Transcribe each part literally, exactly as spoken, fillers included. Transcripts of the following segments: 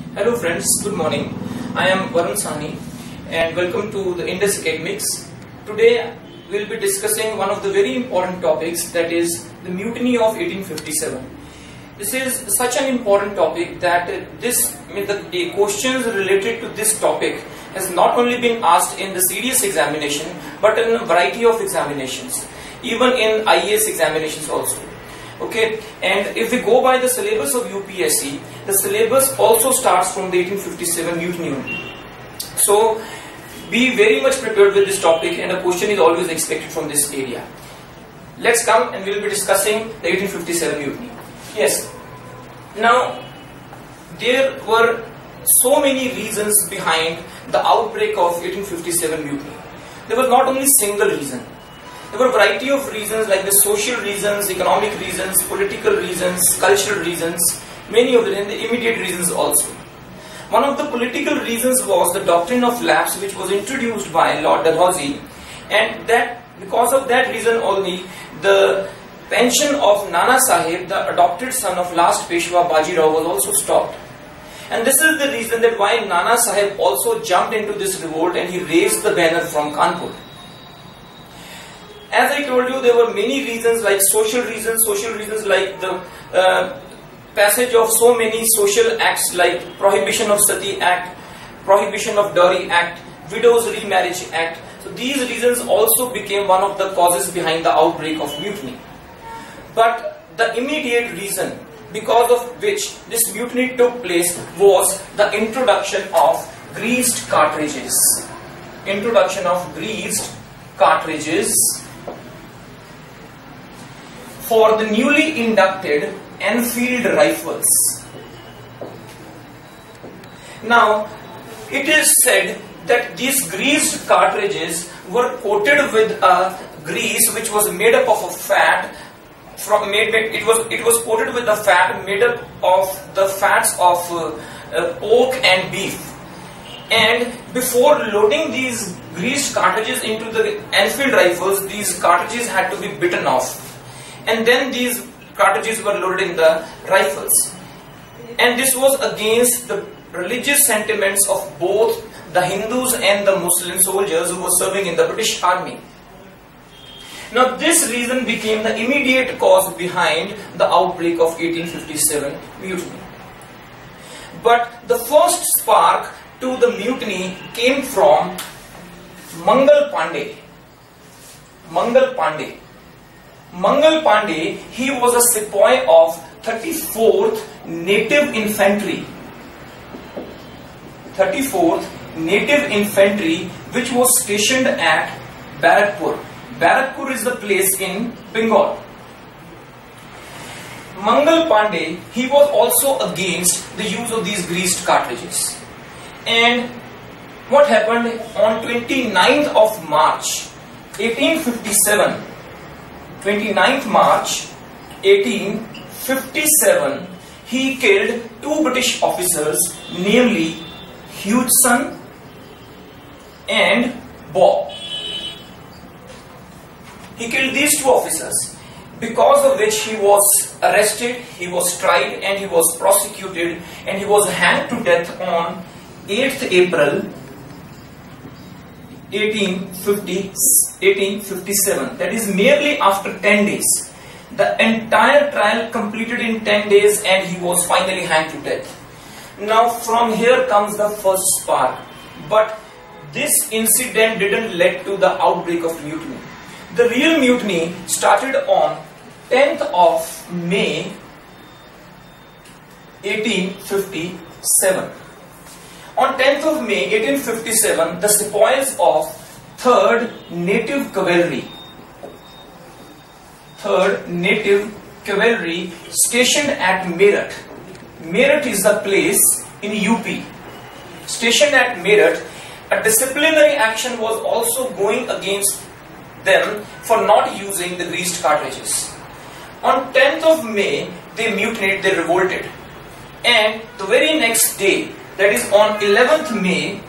Hello friends, good morning. I am Varun Sahni and welcome to the Indus Academics. Today we will be discussing one of the very important topics, that is the Mutiny of eighteen fifty-seven. This is such an important topic that this the, the questions related to this topic has not only been asked in the C D S E examination but in a variety of examinations, even in I A S examinations also. Okay, and if we go by the syllabus of U P S C, the syllabus also starts from the eighteen fifty-seven mutiny. So be very much prepared with this topic, and a question is always expected from this area. Let's come and we will be discussing the eighteen fifty-seven mutiny. Yes, now there were so many reasons behind the outbreak of eighteen fifty-seven mutiny. There was not only single reason. There were a variety of reasons, like the social reasons, economic reasons, political reasons, cultural reasons, many of them, and the immediate reasons also. One of the political reasons was the doctrine of lapse, which was introduced by Lord Dalhousie, and that because of that reason only, the pension of Nana Sahib, the adopted son of last Peshwa Bajirao, was also stopped. And this is the reason that why Nana Sahib also jumped into this revolt and he raised the banner from Kanpur. As I told you, there were many reasons, like social reasons, social reasons like the uh, passage of so many social acts like Prohibition of Sati Act, Prohibition of Dowry Act, Widows Remarriage Act. So these reasons also became one of the causes behind the outbreak of mutiny. But the immediate reason because of which this mutiny took place was the introduction of greased cartridges. Introduction of greased cartridges for the newly inducted Enfield rifles. Now, it is said that these greased cartridges were coated with a grease which was made up of a fat. From made, it was it was coated with a fat made up of the fats of uh, uh, pork and beef. And before loading these greased cartridges into the Enfield rifles, these cartridges had to be bitten off. And then these cartridges were loaded in the rifles. And this was against the religious sentiments of both the Hindus and the Muslim soldiers who were serving in the British army. Now this reason became the immediate cause behind the outbreak of eighteen fifty-seven mutiny. But the first spark to the mutiny came from Mangal Pandey. Mangal Pandey. Mangal Pandey, he was a sepoy of thirty-fourth Native Infantry. thirty-fourth Native Infantry, which was stationed at Barakpur. Barakpur is the place in Bengal. Mangal Pandey, he was also against the use of these greased cartridges. And what happened on twenty-ninth of March eighteen fifty-seven, twenty-ninth March eighteen fifty-seven, he killed two British officers, namely Hudson and Bob. He killed these two officers, because of which he was arrested, he was tried and he was prosecuted, and he was hanged to death on eighth April eighteen fifty-seven. That is merely after ten days. The entire trial completed in ten days and he was finally hanged to death. Now from here comes the first spark. But this incident didn't lead to the outbreak of mutiny. The real mutiny started on tenth of May eighteen fifty-seven. On tenth of May eighteen fifty-seven, the sepoys of third Native Cavalry, third Native Cavalry stationed at Meerut. Meerut is the place in U P. Stationed at Meerut, a disciplinary action was also going against them for not using the greased cartridges. On tenth of May, they mutinied, they revolted. And the very next day, that is on eleventh May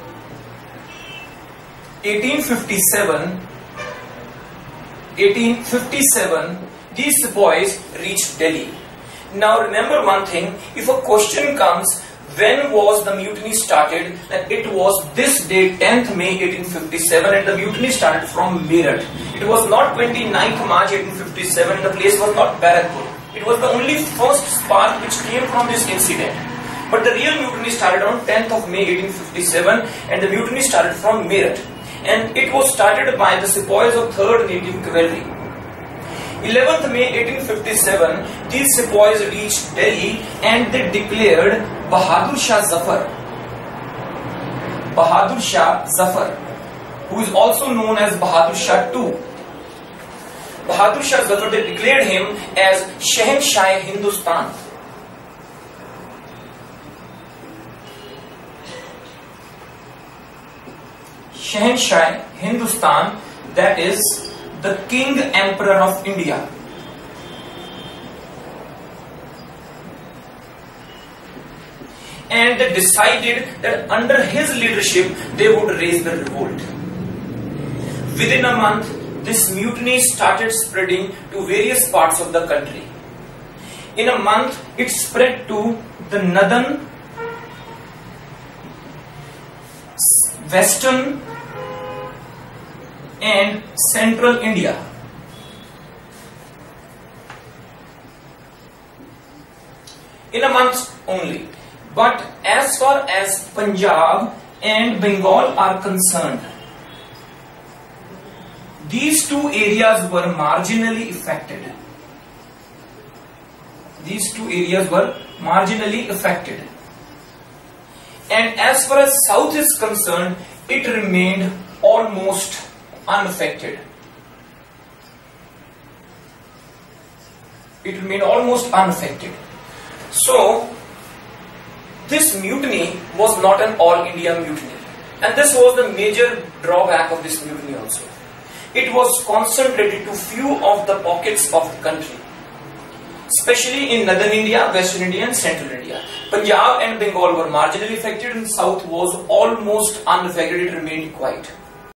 eighteen fifty-seven, eighteen fifty-seven, these sepoys reached Delhi. Now remember one thing, if a question comes, when was the mutiny started? And it was this day, tenth May eighteen fifty-seven, and the mutiny started from Meerut. It was not twenty-ninth March eighteen fifty-seven, and the place was not Barakpur. It was the only first spark which came from this incident. But the real mutiny started on tenth of May eighteen fifty-seven, and the mutiny started from Meerut. And it was started by the sepoys of third Native Cavalry. eleventh May eighteen fifty-seven, these sepoys reached Delhi and they declared Bahadur Shah Zafar. Bahadur Shah Zafar, who is also known as Bahadur Shah the Second. Bahadur Shah Zafar, they declared him as Shahenshah Hindustan. Shahenshah Hindustan, that is the King Emperor of India. And they decided that under his leadership they would raise the revolt. Within a month, this mutiny started spreading to various parts of the country. In a month, it spread to the northern, western and central India. In a month only. But as far as Punjab and Bengal are concerned, these two areas were marginally affected. These two areas were marginally affected. And as far as South is concerned, it remained almost unaffected. It remained almost unaffected. So, this mutiny was not an all-India mutiny. And this was the major drawback of this mutiny also. It was concentrated to few of the pockets of the country, especially in northern India, western India and central India. Punjab and Bengal were marginally affected and South was almost unaffected, it remained quiet.